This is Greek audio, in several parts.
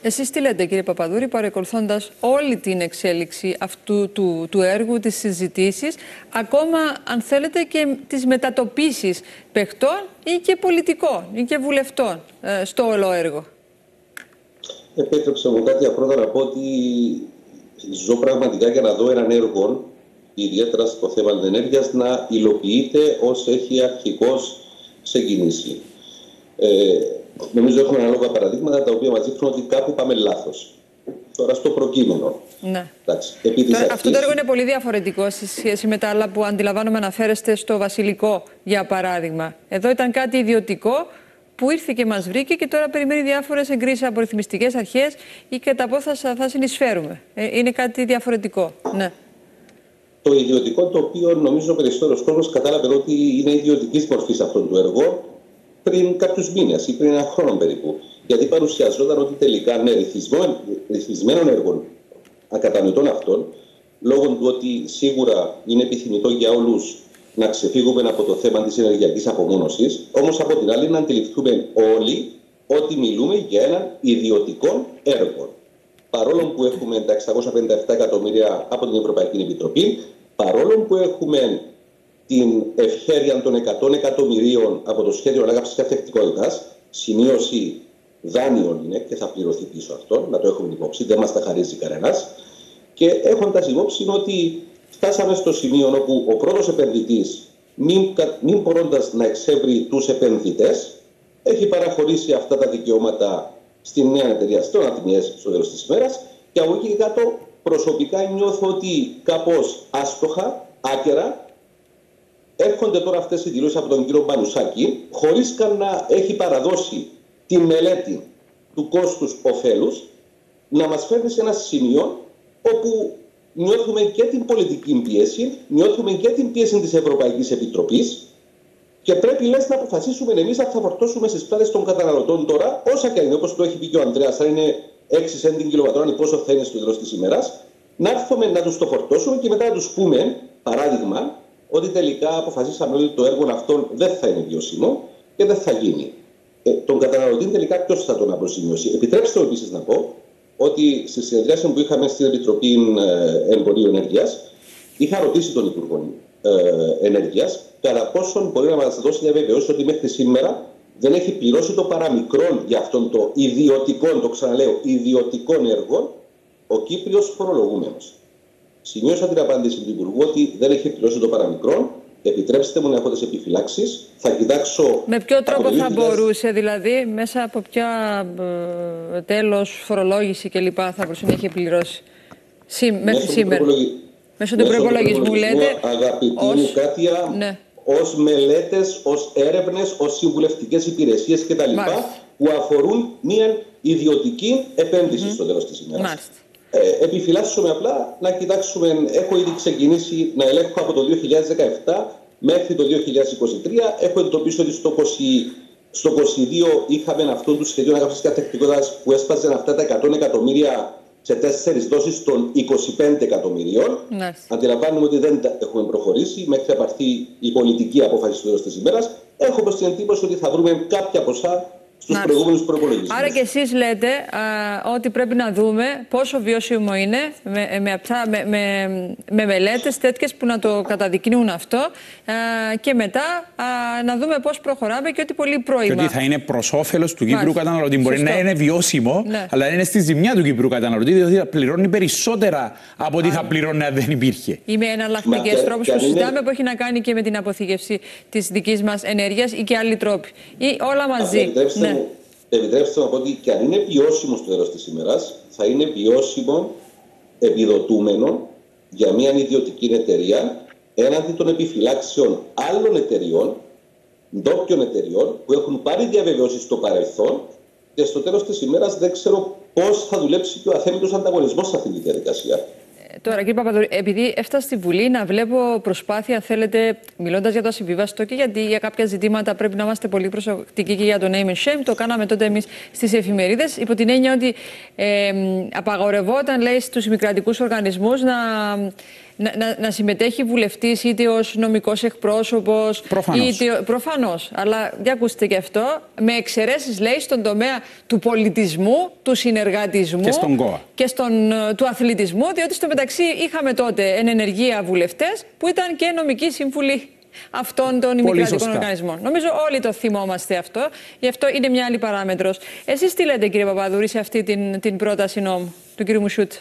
Εσείς τι λέτε, κύριε Παπαδούρη, παρακολουθώντας όλη την εξέλιξη αυτού του έργου, τις συζητήσεις, ακόμα αν θέλετε και τις μετατοπίσεις παιχτών ή και πολιτικών ή και βουλευτών στο όλο έργο? Επέτρεψε μου κάτι πρώτα να πω ότι ζω πραγματικά για να δω έναν έργο, ιδιαίτερα στο θέμα της ενέργειας, να υλοποιείται όσο έχει αρχικώς ξεκινήσει. Νομίζω έχουμε ανάλογα παραδείγματα τα οποία μας δείχνουν ότι κάπου πάμε λάθος. Τώρα στο προκείμενο. Ναι. Εντάξει, αυτό το έργο είναι πολύ διαφορετικό σε σχέση με τα άλλα που αντιλαμβάνομαι αναφέρεστε στο Βασιλικό, για παράδειγμα. Εδώ ήταν κάτι ιδιωτικό που ήρθε και μας βρήκε και τώρα περιμένει διάφορες εγκρίσεις από ρυθμιστικές αρχές ή κατά πόσο θα συνεισφέρουμε. Είναι κάτι διαφορετικό. Ναι. Το ιδιωτικό, το οποίο νομίζω ο περισσότερος κόσμος κατάλαβε ότι είναι ιδιωτικής μορφής αυτών του έργου πριν κάποιους μήνες ή πριν ένα χρόνο περίπου. Γιατί παρουσιαζόταν ότι τελικά με ρυθμισμένων έργων ακατανοητών αυτών, λόγω του ότι σίγουρα είναι επιθυμητό για όλους να ξεφύγουμε από το θέμα της ενεργειακής απομόνωσης, όμως από την άλλη να αντιληφθούμε όλοι ότι μιλούμε για έναν ιδιωτικό έργο. Παρόλο που έχουμε τα 657 εκατομμύρια από την Ευρωπαϊκή Επιτροπή, παρόλο που έχουμε την ευχέρεια των 100 εκατομμυρίων από το σχέδιο ανάκαμψης και ανθεκτικότητας, σημείωση δάνειων είναι και θα πληρωθεί πίσω αυτό, να το έχουμε υπόψη, δεν μας τα χαρίζει κανένας. Και έχοντας υπόψη ότι φτάσαμε στο σημείο όπου ο πρώτος επενδυτής, μην μπορώντας να εξεύρει τους επενδυτές, έχει παραχωρήσει αυτά τα δικαιώματα στην νέα εταιρεία, στον Ατμιές, στο τέλος της ημέρας, και από εκεί και κάτω προσωπικά νιώθω ότι κάπως άστοχα, άκερα, έρχονται τώρα αυτές οι δηλώσεις από τον κύριο Πανουσάκη, χωρίς καν να έχει παραδώσει τη μελέτη του κόστους-οφέλους, να μας φέρνει σε ένα σημείο όπου νιώθουμε και την πολιτική πίεση, νιώθουμε και την πίεση της Ευρωπαϊκής Επιτροπής και πρέπει λες να αποφασίσουμε εμείς αν θα φορτώσουμε στις πλάτες των καταναλωτών τώρα, όσα και αν είναι, όπως το έχει πει και ο Ανδρέας, αν είναι 6 σέντ την κιλοβατόρα ή πόσο θα είναι στο τέλος της ημέρας, να έρθουμε να τους το φορτώσουμε και μετά να τους πούμε, παράδειγμα, ότι τελικά αποφασίσαμε ότι το έργο αυτό δεν θα είναι βιώσιμο και δεν θα γίνει. Τον καταναλωτή τελικά ποιος θα τον αποζημιώσει? Επιτρέψτε μου επίσης να πω ότι στη συνεδρίαση που είχαμε στην Επιτροπή Εμπορίου Ενέργειας, είχα ρωτήσει τον Υπουργό Ενέργειας κατά πόσον μπορεί να μας δώσει μια βεβαιώση ότι μέχρι σήμερα δεν έχει πληρώσει το παραμικρόν για αυτόν το ιδιωτικό, το ξαναλέω, ιδιωτικό έργο ο Κύπριος φορολογούμενος. Σημείωσα την απάντηση του Υπουργού ότι δεν έχει πληρώσει το παραμικρόν. Επιτρέψτε μου να έχω τις επιφυλάξεις. Θα κοιτάξω. Με ποιο τρόπο θα μπορούσε, δηλαδή, μέσα από ποια τέλος, φορολόγηση κλπ. Θα μπορούσε να έχει πληρώσει μέχρι σήμερα? Μέσω του προϋπολογισμού, λέτε. Αγαπητή μου Κάτια, ναι, ως μελέτες, ως έρευνες, ως συμβουλευτικές υπηρεσίες κτλ. Που αφορούν μια ιδιωτική επένδυση στο τέλος της ημέρας. Επιφυλάσσομαι απλά να κοιτάξουμε, έχω ήδη ξεκινήσει να ελέγχω από το 2017 μέχρι το 2023, έχω εντοπίσει ότι στο 2022 είχαμε αυτόν του σχεδίου ανάκαμψης και ανθεκτικότητας που έσπαζαν αυτά τα 100 εκατομμύρια σε 4 δόσεις των 25 εκατομμυρίων. Αντιλαμβάνουμε ότι δεν έχουμε προχωρήσει μέχρι να πάρθει η πολιτική απόφαση στο τέλος της ημέρας. Έχω προς την εντύπωση ότι θα βρούμε κάποια ποσά στους προηγούμενους προπολογισμούς. Άρα και εσείς λέτε ότι πρέπει να δούμε πόσο βιώσιμο είναι με μελέτες τέτοιες που να το καταδεικνύουν αυτό και μετά να δούμε πώς προχωράμε και ότι πολύ πρόημα. Και ότι θα είναι προς όφελος του Κύπρου καταναλωτή. Μπορεί να είναι βιώσιμο, αλλά είναι στη ζημιά του Κύπρου καταναλωτή, διότι θα πληρώνει περισσότερα από ό,τι θα πληρώνει αν δεν υπήρχε. Ή με εναλλακτικές τρόπους που συζητάμε που έχει να κάνει και με την αποθήκευση της δικής μας ενέργειας ή και άλλοι τρόποι. Ή όλα μαζί. Επιτρέψτε να πω ότι και αν είναι βιώσιμο στο τέλος της ημέρας, θα είναι βιώσιμο επιδοτούμενο για μια ιδιωτική εταιρεία έναντι των επιφυλάξεων άλλων εταιριών, ντόπιων εταιριών, που έχουν πάρει διαβεβαιώσεις στο παρελθόν και στο τέλος της ημέρας δεν ξέρω πώς θα δουλέψει και ο αθέμητος ανταγωνισμός σε αυτή τη διαδικασία. Τώρα, κύριε Παπαδούρη, επειδή έφτασε στη Βουλή να βλέπω προσπάθεια, θέλετε, μιλώντας για το ασυμβίβαστο και γιατί για κάποια ζητήματα πρέπει να είμαστε πολύ προσεκτικοί και για το name and shame, το κάναμε τότε εμείς στις εφημερίδες, υπό την έννοια ότι απαγορευόταν, λέει, στους μη κρατικούς οργανισμούς να συμμετέχει βουλευτής είτε ως νομικός εκπρόσωπος. Προφανώς. Αλλά για ακούστε και αυτό. Με εξαιρέσεις, λέει, στον τομέα του πολιτισμού, του συνεργατισμού και του αθλητισμού. Διότι στο μεταξύ είχαμε τότε εν ενεργεία βουλευτές που ήταν και νομικοί σύμβουλοι αυτών των ημικρατικών οργανισμών. Νομίζω όλοι το θυμόμαστε αυτό. Γι' αυτό είναι μια άλλη παράμετρος. Εσείς τι λέτε, κύριε Παπαδούρη, σε αυτή την πρόταση νόμου του κύριου Μουσούτ?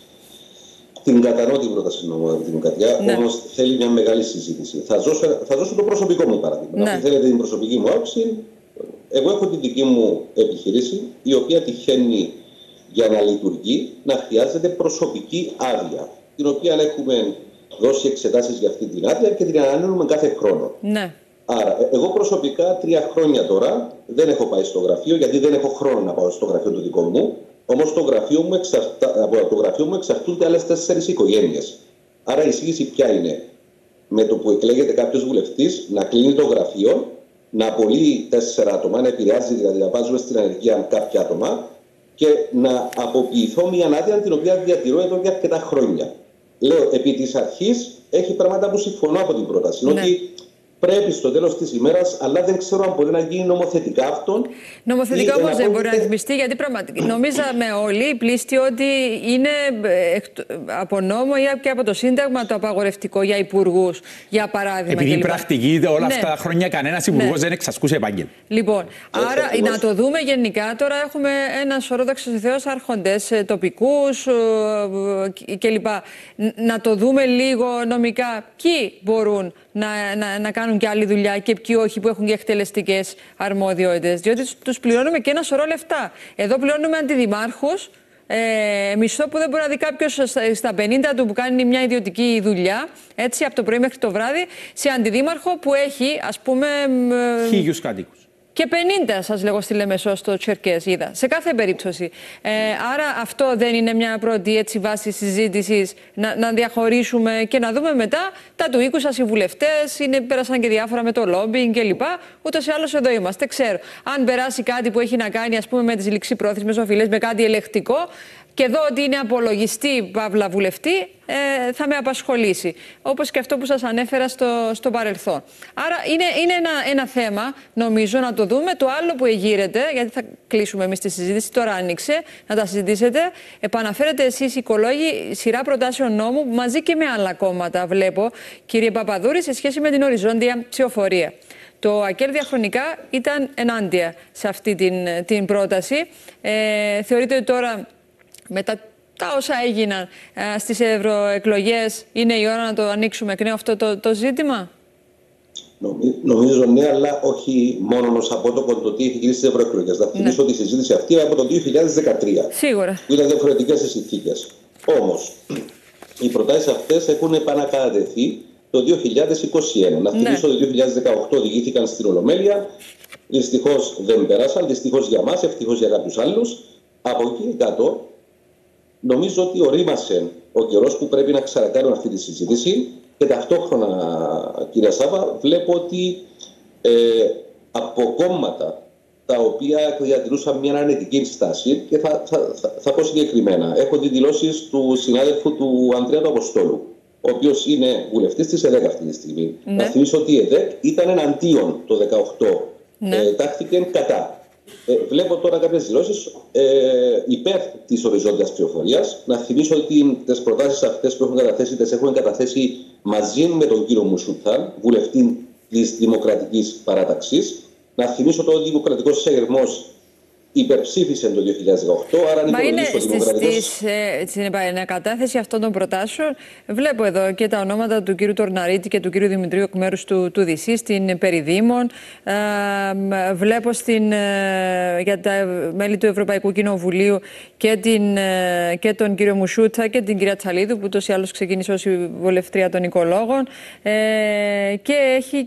Την κατανοώ την πρόταση νόμου, αγαπητή μου Κατιά, όμως θέλει μια μεγάλη συζήτηση. Θα δώσω το προσωπικό μου παράδειγμα. Αν θέλετε την προσωπική μου άποψη, εγώ έχω την δική μου επιχείρηση, η οποία τυχαίνει για να λειτουργεί να χρειάζεται προσωπική άδεια, την οποία έχουμε δώσει εξετάσεις για αυτή την άδεια και την ανανεώνουμε κάθε χρόνο. Ναι. Άρα, εγώ προσωπικά 3 χρόνια τώρα δεν έχω πάει στο γραφείο, γιατί δεν έχω χρόνο να πάω στο γραφείο το δικό μου. Όμως από το γραφείο μου εξαρτούνται άλλες 4 οικογένειες. Άρα η εισήγηση ποια είναι? Με το που εκλέγεται κάποιος βουλευτής να κλείνει το γραφείο, να απολύει 4 άτομα, να επηρεάζει, δηλαδή να βάζουμε στην ανεργία κάποια άτομα και να αποποιηθώ μια άδεια την οποία διατηρώ εδώ για αρκετά χρόνια. Λέω, επί της αρχής έχει πράγματα που συμφωνώ από την πρόταση. Ναι. Ότι πρέπει στο τέλος της ημέρας, αλλά δεν ξέρω αν μπορεί να γίνει νομοθετικά αυτόν. Νομοθετικά όμως δεν μπορεί να ρυθμιστεί, γιατί πραγματικά νομίζαμε όλοι πλήστη ότι είναι από νόμο ή και από το Σύνταγμα το απαγορευτικό για υπουργούς, για παράδειγμα. Επειδή η πρακτική όλα αυτά τα χρόνια κανένας υπουργός δεν εξασκούσε επάγγελμα. Λοιπόν, άρα να το δούμε γενικά. Τώρα έχουμε ένα σωρό δοξασιθέως άρχοντες τοπικούς κλπ. Να το δούμε λίγο νομικά ποιοι μπορούν να κάνουν και άλλη δουλειά και ποιοι όχι, που έχουν και εκτελεστικές αρμοδιότητες. Διότι τους πληρώνουμε και ένα σωρό λεφτά. Εδώ πληρώνουμε αντιδημάρχους, μισθό που δεν μπορεί να δει κάποιος στα 50 του που κάνει μια ιδιωτική δουλειά, έτσι, από το πρωί μέχρι το βράδυ, σε αντιδήμαρχο που έχει, ας πούμε, 1000 κατοίκους. Και 50, σας λέγω, στη Λεμεσό, στο Τσερκές, είδα. Σε κάθε περίπτωση. Άρα αυτό δεν είναι μια πρώτη βάση συζήτησης, να διαχωρίσουμε και να δούμε μετά τα του οίκου σας οι βουλευτές, πέρασαν και διάφορα με το λόμπινγκ κλπ. Ούτως ή άλλως εδώ είμαστε. Ξέρω. Αν περάσει κάτι που έχει να κάνει, ας πούμε, με τις ληξιπρόθεσμες οφειλές, με κάτι ελεκτικό, και δω ότι είναι απολογιστή, παύλα βουλευτή, θα με απασχολήσει. Όπως και αυτό που σας ανέφερα στο παρελθόν. Άρα είναι ένα θέμα, νομίζω, να το δούμε. Το άλλο που εγείρεται, γιατί θα κλείσουμε εμείς τη συζήτηση, τώρα άνοιξε, να τα συζητήσετε. Επαναφέρετε εσείς, οι οικολόγοι, σειρά προτάσεων νόμου, μαζί και με άλλα κόμματα, βλέπω, κύριε Παπαδούρη, σε σχέση με την οριζόντια ψηφοφορία. Το ΑΚΕΛ διαχρονικά ήταν ενάντια σε αυτή την πρόταση. Θεωρείτε ότι τώρα, μετά τα όσα έγιναν στις ευρωεκλογές, είναι η ώρα να το ανοίξουμε εκ νέου αυτό το ζήτημα? Νομίζω ναι, αλλά όχι μόνο ως απότοκο το τι έχει γίνει στις ευρωεκλογές. Να θυμίσω τη συζήτηση αυτή από το 2013. Σίγουρα. Που ήταν διαφορετικές οι συνθήκες. Όμως, οι προτάσεις αυτές έχουν επανακατατεθεί το 2021. Να θυμίσω το 2018 οδηγήθηκαν στην Ολομέλεια. Δυστυχώς δεν πέρασαν. Δυστυχώς για μας, ευτυχώς για κάποιους άλλους. Από εκεί κάτω, νομίζω ότι ορίμασε ο καιρός που πρέπει να ξανακάνουμε αυτή τη συζήτηση και ταυτόχρονα, κυρία Σάβα, βλέπω ότι από κόμματα τα οποία διατηρούσαν μια αρνητική στάση, και θα πω συγκεκριμένα, έχω τις δηλώσεις του συνάδελφου του Ανδρέα του Αποστόλου, ο οποίος είναι βουλευτής της ΕΔΕΚ αυτή τη στιγμή. Να θυμίσω ότι η ΕΔΕΚ ήταν εναντίον το 2018, τάχθηκε κατά. Βλέπω τώρα κάποιες δηλώσεις υπέρ της οριζόντιας ψηφοφορίας. Να θυμίσω ότι τις προτάσεις αυτές που έχουν καταθέσει, τις έχουν καταθέσει μαζί με τον κύριο Μουσούτα, βουλευτή της Δημοκρατικής Παράταξης. Να θυμίσω ότι ο Δημοκρατικός Συναγερμός υπερψήφισε το 2018, άρα είναι στην επανακατάθεση αυτών των προτάσεων. Βλέπω εδώ και τα ονόματα του κύριου Τορναρίτη και του κύριου Δημητρίου εκ μέρους του ΔΥΣΥ στην Περιδήμων. Βλέπω για τα μέλη του Ευρωπαϊκού Κοινοβουλίου και τον κύριο Μουσούτσα και την κυρία Τσαλίδου, που ούτως ή άλλως ξεκίνησε ως η βουλευτρία των οικολόγων. Και έχει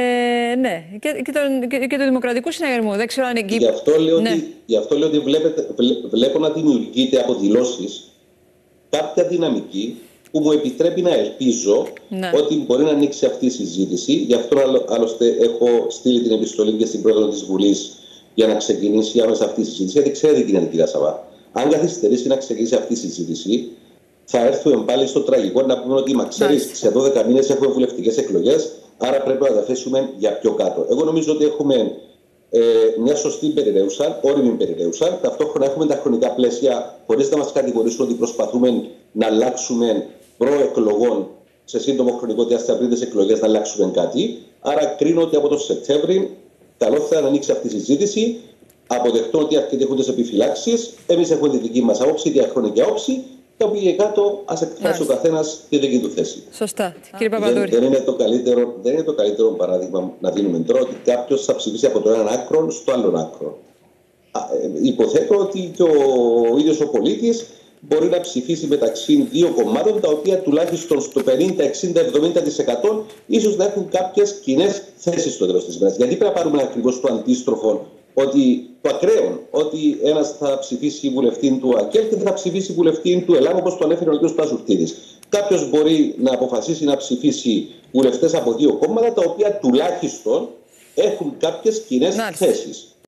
και το Δημοκρατικού Συναγερμού. Δεν ξέρω αν εκεί. Γι' αυτό λέω ότι βλέπω να δημιουργείται από δηλώσεις κάποια δυναμική που μου επιτρέπει να ελπίζω ότι μπορεί να ανοίξει αυτή η συζήτηση. Γι' αυτό άλλωστε έχω στείλει την επιστολή και στην πρόεδρο της Βουλής για να ξεκινήσει άμεσα αυτή η συζήτηση. Γιατί ξέρετε τι είναι, κυρία Σαββά. Αν καθυστερήσει να ξεκινήσει αυτή η συζήτηση, θα έρθουμε πάλι στο τραγικό να πούμε ότι ξέρεις, σε 12 μήνες έχουμε βουλευτικές εκλογές, άρα πρέπει να τα θέσουμε για πιο κάτω. Εγώ νομίζω ότι έχουμε μια σωστή περιραίουσα, όριμη περιραίουσα. Ταυτόχρονα έχουμε τα χρονικά πλαίσια, χωρίς να μας κατηγορήσουν ότι προσπαθούμε να αλλάξουμε προεκλογών σε σύντομο χρονικό διάστημα πριν τις εκλογές να αλλάξουμε κάτι. Άρα κρίνω ότι από τον Σεπτέμβρη καλό θα είναι να ανοίξει αυτή η συζήτηση. Αποδεχτώ ότι αρκετοί έχουν τις επιφυλάξεις. Εμείς έχουμε τη δική μας άποψη, διαχρονική άποψη. Και από εκεί κάτω, ας εκφράσει ο καθένας τη δική του θέση. Σωστά. Κύριε Παπαδούρη. Δεν είναι το καλύτερο παράδειγμα να δίνουμε τώρα ότι κάποιος θα ψηφίσει από το έναν άκρο στο άλλο άκρο. Υποθέτω ότι και ο ίδιος ο πολίτης μπορεί να ψηφίσει μεταξύ δύο κομμάτων τα οποία τουλάχιστον στο 50, 60, 70% ίσως να έχουν κάποιες κοινές θέσεις στο τέλος της ημέρας. Γιατί πρέπει να πάρουμε ακριβώς το αντίστροφο, ότι το ακραίο, ότι ένας θα ψηφίσει βουλευτή του ΑΚΕΛ και θα ψηφίσει βουλευτή του ΕΛΑΜ, όπως το ανέφερε ο κ. Πασουρτίδης. Κάποιος μπορεί να αποφασίσει να ψηφίσει βουλευτές από δύο κόμματα τα οποία τουλάχιστον έχουν κάποιες κοινές θέσεις.